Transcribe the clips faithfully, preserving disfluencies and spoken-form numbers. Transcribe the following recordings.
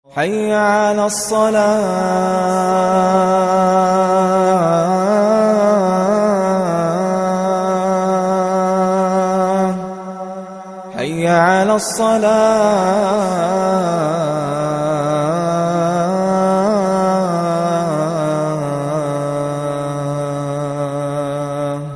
حي على الصلاة حي على الصلاة.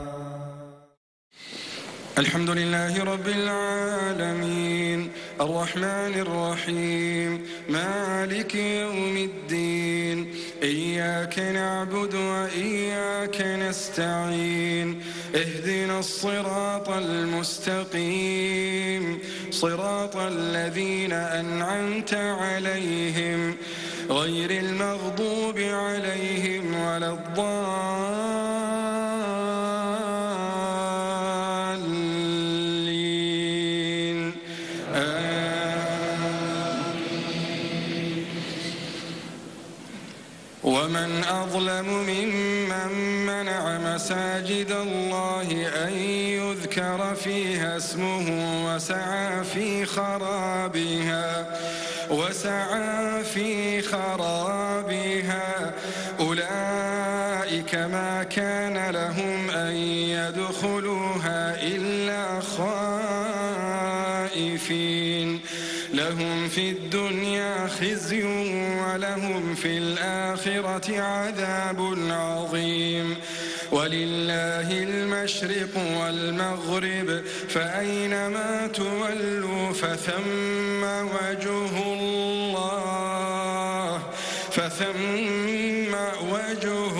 الحمد لله رب العالمين الرحمن الرحيم مالك يوم الدين إياك نعبد وإياك نستعين اهدنا الصراط المستقيم صراط الذين أنعمت عليهم غير المغضوب عليهم ولا الضالين ومن أظلم ممن منع مساجد الله أن يذكر فيها اسمه وسعى في خرابها وسعى في خرابها أولئك ما كان لهم أن يدخلوها إلا خائفين لهم في الدنيا خزي ولهم في الآخرة عذاب عظيم ولله المشرق والمغرب فأينما تولوا فثم وجه الله فثم وجه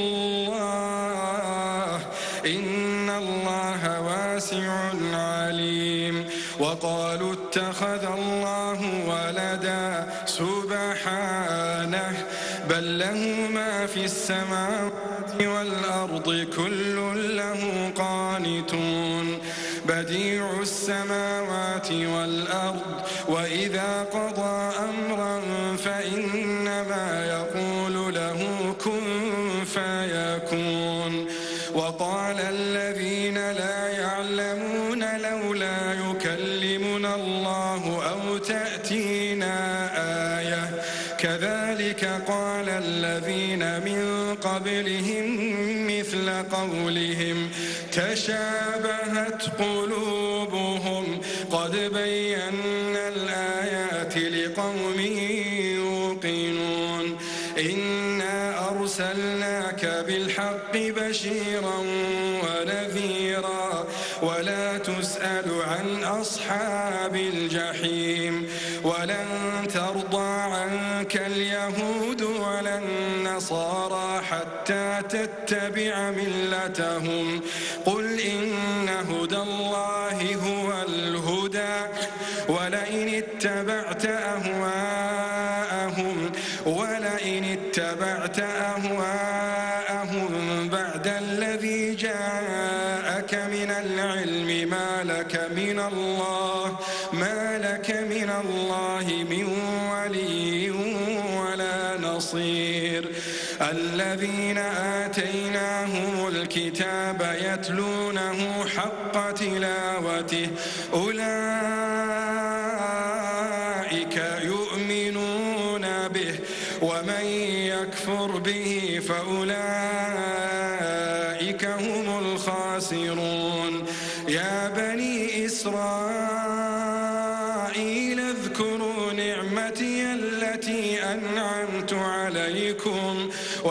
الله إن الله واسع عليم. وقالوا اتخذ الله ولدا سبحانه بل له ما في السماوات والأرض كل له قانتون بديع السماوات والأرض وإذا قضى أمرا فإنما يقول له كن فيكون. وقال الذين لا يعلمون لولا يكلمنا الله أو تأتينا آية كذلك قال الذين من قبلهم مثل قولهم تشابهت قلوبهم قد بينا الآيات لقوم يوقنون إنا أرسلناك بالحق بشيرا ونذيرا ولا تسأل عن أصحاب الجحيم ولن ترضى عنك اليهود ولا النصارى حتى تتبع ملتهم قل إن هدى الله هو الهدى ولئن اتبعت أهواءهم ولئن اتبعت أهواءهم بعد الذي جاءك من العلم ما لك من الله ما لك من الله من ولي ولا نصير. الذين آتيناهم الكتاب يتلونه حق تلاوته أولئك يؤمنون به ومن يكفر به فأولئك هم الخاسرون. يا بني إسرائيل اذكروا نعمتي التي أنعمت عليكم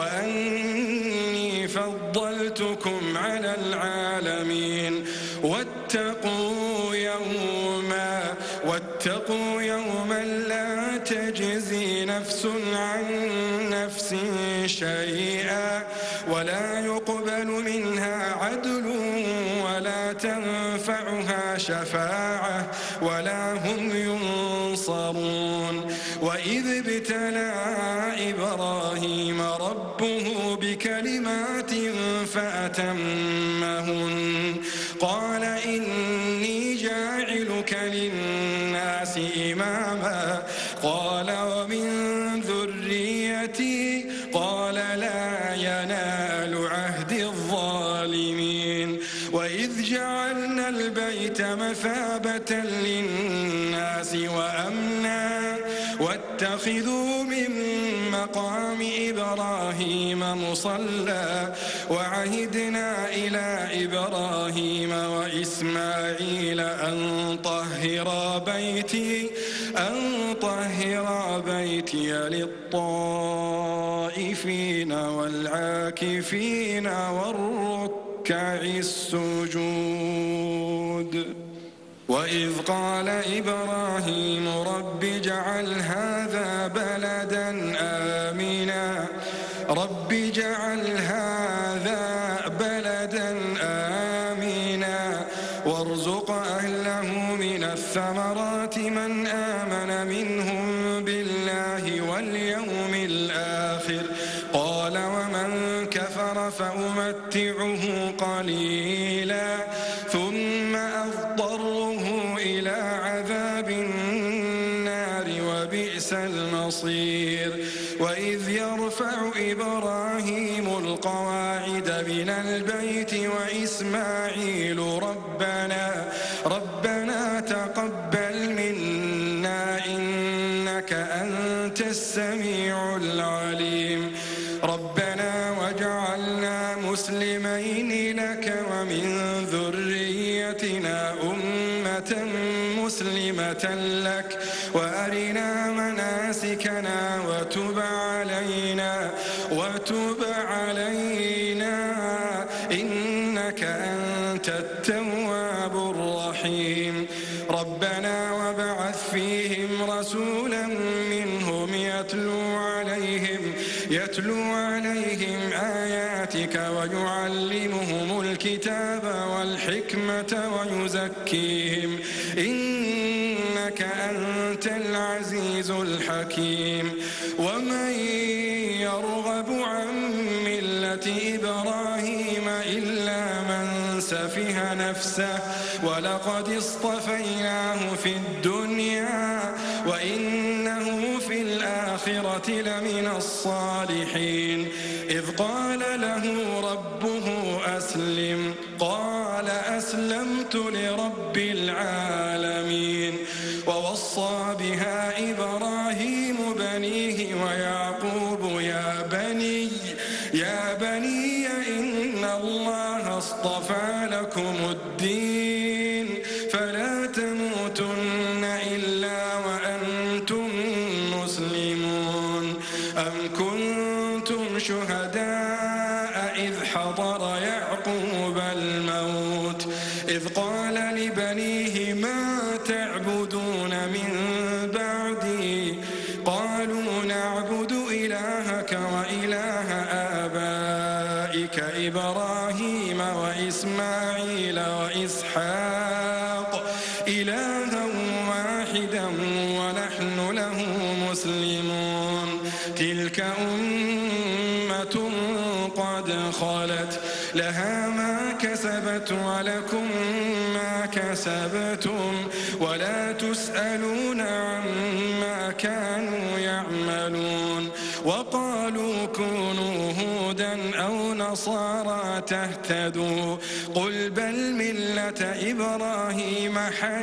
وأني فضلتكم على العالمين واتقوا يوما واتقوا يوما لا تجزي نفس عن نفس شيئا ولا يقبل منها عدل ولا تنفعها شفاعة ولا هم ينصرون. وإذ ابتلى إبراهيم ربه بكلمات فأتمهن قال إني جاعلك للناس إماما قال ومن ذريتي قال لا ينال عهد الظالمين. وإذ جعلنا البيت مثابة للناس وأمنا واتخذوا اتخذوا من مقام إبراهيم مصلى وعهدنا إلى إبراهيم وإسماعيل أن طهرا بيتي أن طهرا بيتي للطائفين والعاكفين والركع السجود. وإذ قال إبراهيم رب اجعل هذا بلدا آمنا رب اجعل هذا بلدا آمنا وارزق أهله من الثمرات من آمن منهم بالله واليوم الآخر قال ومن كفر فأمتعه قليلا ثم أضطره إلى عذاب النار وبئس المصير. وإذ يرفع إبراهيم القواعد من البيت وإسماعيل ربنا ربنا تقبل منا إنك أنت السميع العليم ربنا واجعلنا مسلمين لك ومن ذريتنا أمة مسلمة لك وأرنا مناسكنا وتب علينا وتب علينا إنك أنت التواب الرحيم. ربنا وابعث فيهم رسولا منهم يتلو عليهم يتلو عليهم آياتك ويعلمهم الكتاب والحكمة ويزكيهم إنك أنت العزيز الحكيم. ومن يرغب عن ملة إبراهيم إلا من سفه نفسه ولقد اصطفيناه في الدنيا وإنه في الآخرة لمن الصالحين. إذ قال له ربه أسلم قال أسلمت لرب العالمين. ووصى بها إبراهيم بنيه ويعقوب يا بني يا بني إن الله اصطفى لكم الدين فلا تموتن إلا وأنتم مسلمون. أم كنتم شهداء إذ حضر يعقوب الموت إذ قال لبنيه ما تعبدون من بعدي قالوا نعبد إلهك وإله آبائك إبراهيم وإسماعيل وإسحاق إلها واحدا ونحن له مسلمون. تلك أمة قد خلت لها ما كسبت ولكم ما كسبتم ولا تسألون عما كانوا يعملون. وقالوا كونوا هودا أو نصارى تهتدوا قل بل ملة إبراهيم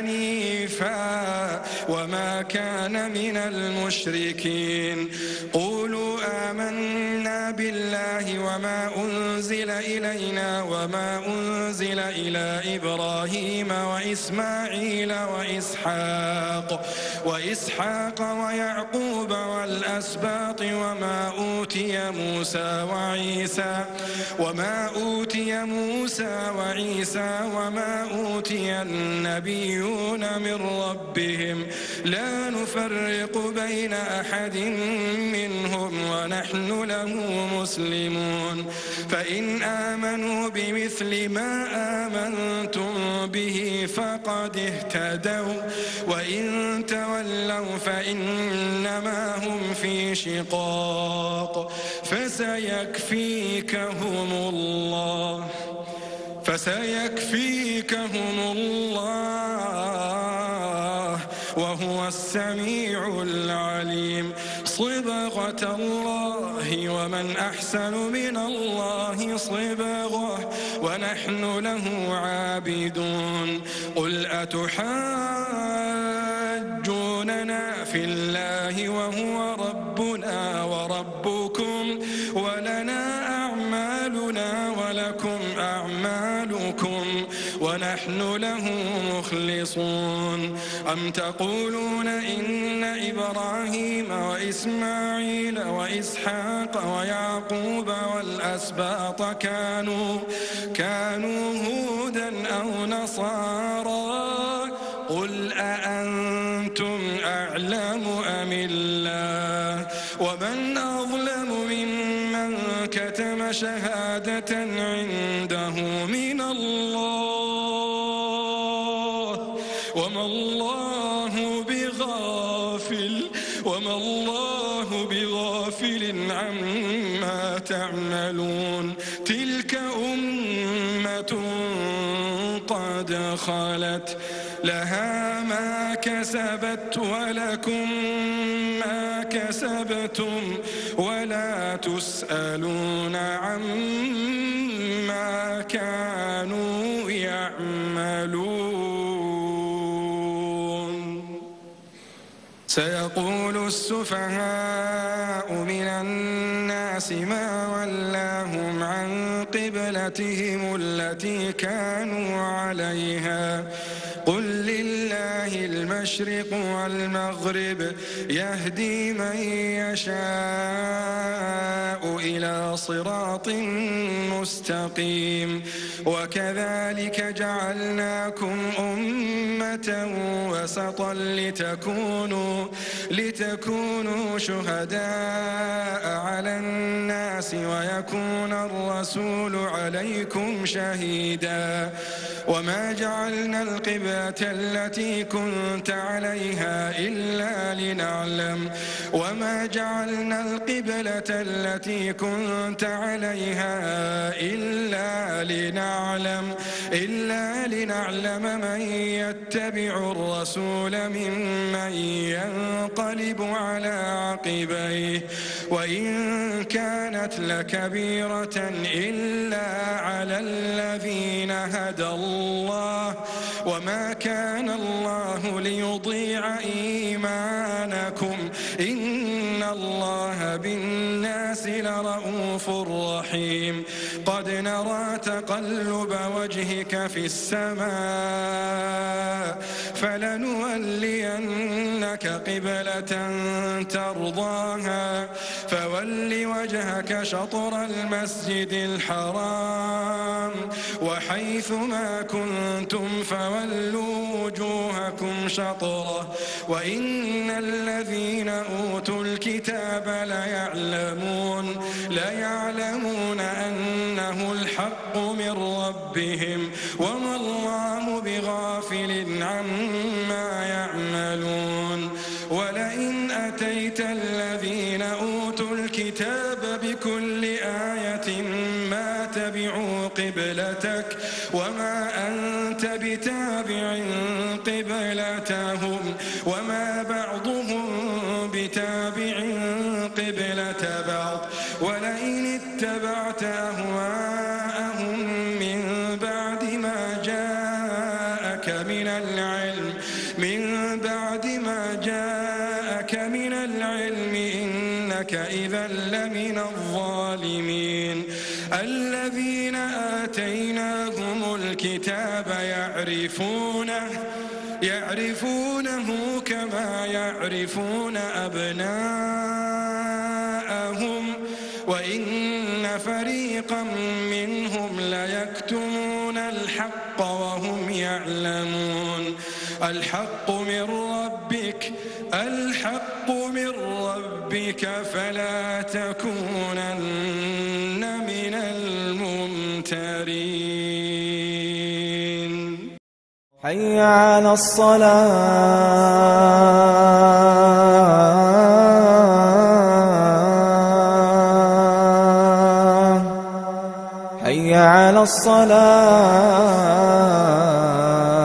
حنيفا وما كان من المشركين. قولوا آمنا بالله وما أنزل إلينا وما أنزل إلى إبراهيم وإسماعيل وإسحاق وإسحاق ويعقوب والأسباط وما أوتي موسى وعيسى وما أوتي موسى وعيسى وما أوتي النبيون من ربهم لا نفرق بين أحد منهم ونحن له مسلمون. فإن آمنوا بمثل ما آمنتم به فقد اهتدوا وإن تولوا فإنما هم في شقاق فسيكفيكهم الله فسيكفيكهم الله وهو السميع العليم. صبغة الله ومن أحسن من الله صبغة ونحن له عابدون. قل أتحاجوننا في الله وهو ربنا وربكم ولنا أعمالنا ولكم أعمالكم ونحن له مخلصون أم تقولون إن إبراهيم وإسماعيل وإسحاق ويعقوب والأسباط كانوا كانوا هودا أو نصارى قل أأنتم أعلم أم الله ومن أظلم ممن كتم شهادة عنده من الله وما الله بغافل وما الله بغافل عما تعملون تلك أمة قد خلت لها ما كسبت ولكم ما كسبتم ولا تسألون عما كانوا يعملون سيقول السفهاء من الناس ما ولاهم عن قبلتهم التي كانوا عليها قل لله المشرق والمغرب يهدي من يشاء إلى صراط مستقيم وكذلك جعلناكم أمة وسطا لتكونوا لتكونوا شهداء على الناس ويكون الرسول عليكم شهيدا وما جعلنا القبلة التي كنت عليها إلا لنعلم وما جعلنا القبلة التي كنت عليها إلا لنعلم إلا لنعلم من يتبع الرسول ممن ينقلب على عقبيه وإن كانت لكبيرة إلا على الذين هدى الله وما كان الله ليضيع إيمانكم إن الله بالناس لرؤوف رحيم قد نرى تقلب وجهك في السماء فلنولينك قبلة ترضاها فول وجهك شطر المسجد الحرام وحيث ما كنتم فولوا وجوهكم شطره وإن الذين أوتوا الكتاب ليعلمون ليعلمون أنه الحق من ربهم وما الله بغافل عما يعملون ولئن أتيت الذين أوتوا الكتاب بكل آية ما تبعوا قبلتك وما أنت بتابع قبلتهم وما بعضهم بتابع قبلة بعض ولئن اتبعت أهواءهم من بعد ما جاءك من العلم من بعد ما جاءك من العلم إنك إذا لمن الظالمين الذين آتيناهم الكتاب يعرفونه يعرفونه كما يعرفون أبناءهم وإن فريقا منهم ليكتمون الحق وهم يعلمون الحق من ربك الحق من ربك فلا تكونن من الممترين حي على الصلاة حي على الصلاة